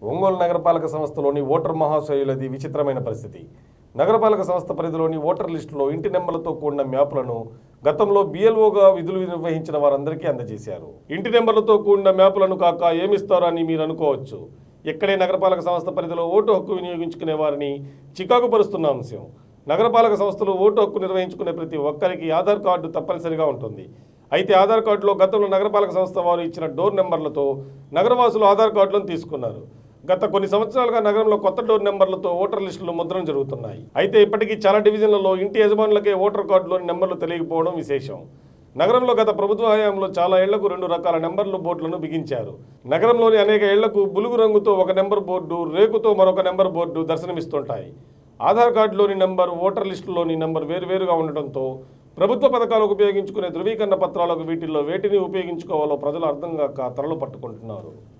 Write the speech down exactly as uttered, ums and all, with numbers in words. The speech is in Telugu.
ఒంగోలు నగరపాలక సంస్థలోని ఓటర్ మహాశయులది విచిత్రమైన పరిస్థితి. నగరపాలక సంస్థ పరిధిలోని ఓటర్ లిస్టులో ఇంటి నెంబర్లతో కూడిన మ్యాపులను గతంలో బిఎల్ఓగా విధులు నిర్వహించిన వారందరికీ అందజేశారు. ఇంటి నెంబర్లతో కూడిన మ్యాపులను కాక ఏమిస్తారో అని మీరు అనుకోవచ్చు. ఇక్కడే నగరపాలక సంస్థ పరిధిలో ఓటు హక్కు వినియోగించుకునే వారిని చికాకు పరుస్తున్న అంశం. నగరపాలక సంస్థలు ఓటు హక్కు నిర్వహించుకునే ప్రతి ఒక్కరికి ఆధార్ కార్డు తప్పనిసరిగా ఉంటుంది. అయితే ఆధార్ కార్డులో గతంలో నగరపాలక సంస్థ వారు ఇచ్చిన డోర్ నెంబర్లతో నగరవాసులు ఆధార్ కార్డులను తీసుకున్నారు. గత కొన్ని సంవత్సరాలుగా నగరంలో కొత్త డోర్ నెంబర్లతో ఓటర్ లిస్టులు ముద్రణ జరుగుతున్నాయి. అయితే ఇప్పటికీ చాలా డివిజన్లలో ఇంటి యజమానులకే ఓటర్ కార్డులోని నెంబర్లు తెలియకపోవడం విశేషం. నగరంలో గత ప్రభుత్వ హయాంలో చాలా ఇళ్లకు రెండు రకాల నెంబర్లు బోర్డులను బిగించారు. నగరంలోని అనేక ఇళ్లకు బులుగు రంగుతో ఒక నెంబర్ బోర్డు, రేకుతో మరొక నెంబర్ బోర్డు దర్శనమిస్తుంటాయి. ఆధార్ కార్డులోని నెంబర్, ఓటర్ లిస్టులోని నెంబర్ వేరువేరుగా ఉండటంతో ప్రభుత్వ పథకాలకు ఉపయోగించుకునే ధృవీకరణ పత్రాలకు వీటిల్లో వేటిని ఉపయోగించుకోవాలో ప్రజలు అర్థం కాక తలలు పట్టుకుంటున్నారు.